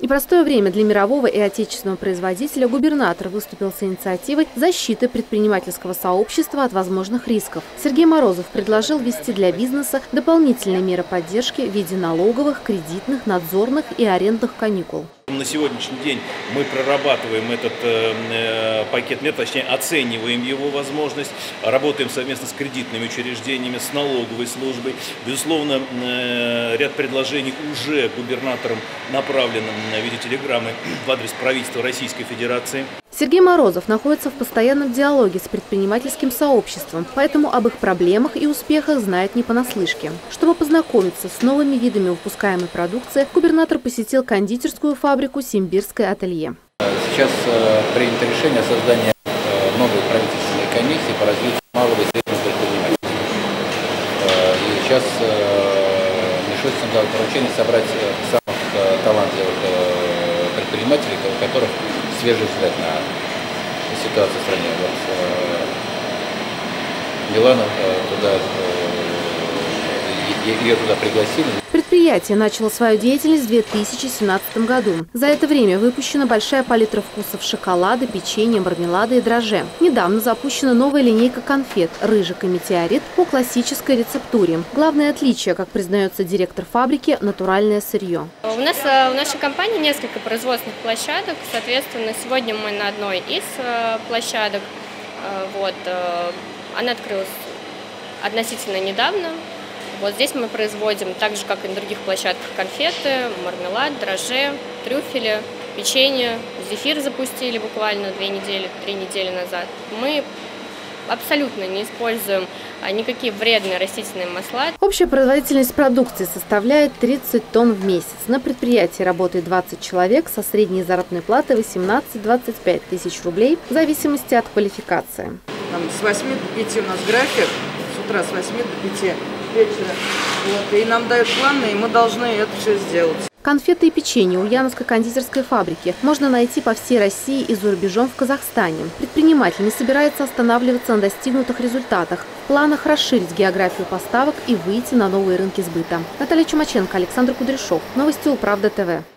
Непростое время для мирового и отечественного производителя губернатор выступил с инициативой защиты предпринимательского сообщества от возможных рисков. Сергей Морозов предложил ввести для бизнеса дополнительные меры поддержки в виде налоговых, кредитных, надзорных и арендных каникул. На сегодняшний день мы прорабатываем этот пакет мер, точнее оцениваем его возможность, работаем совместно с кредитными учреждениями, с налоговой службой. Безусловно, ряд предложений уже губернатором направлен в виде телеграммы в адрес правительства Российской Федерации. Сергей Морозов находится в постоянном диалоге с предпринимательским сообществом, поэтому об их проблемах и успехах знает не понаслышке. Чтобы познакомиться с новыми видами выпускаемой продукции, губернатор посетил кондитерскую фабрику «Симбирское ателье». Сейчас принято решение о создании новой правительственной комиссии по развитию малого и среднего предпринимательства. И сейчас Мишустин дал поручение собрать самых талантливых предпринимателей, у которых свежий взгляд на ситуацию в стране. Вот Милана ее туда пригласили. Предприятие начало свою деятельность в 2017 году. За это время выпущена большая палитра вкусов шоколада, печенья, мармелада и дрожжи. Недавно запущена новая линейка конфет «Рыжик» и «Метеорит» по классической рецептуре. Главное отличие, как признается директор фабрики, натуральное сырье. У нашей компании несколько производственных площадок. Соответственно, сегодня мы на одной из площадок. Она открылась относительно недавно. Вот здесь мы производим, так же, как и на других площадках, конфеты, мармелад, дрожжи, трюфели, печенье. Зефир запустили буквально 3 недели назад. Мы абсолютно не используем никакие вредные растительные масла. Общая производительность продукции составляет 30 тонн в месяц. На предприятии работает 20 человек со средней заработной платой 18-25 тысяч рублей в зависимости от квалификации. С 8 до 5 у нас график, с утра с 8 до 5 вечера. И нам дают планы, и мы должны это все сделать. Конфеты и печенье Ульяновской кондитерской фабрики можно найти по всей России и за рубежом в Казахстане. Предприниматель не собирается останавливаться на достигнутых результатах. В планах расширить географию поставок и выйти на новые рынки сбыта. Наталья Чумаченко, Александр Кудряшов. Новости Улправда ТВ.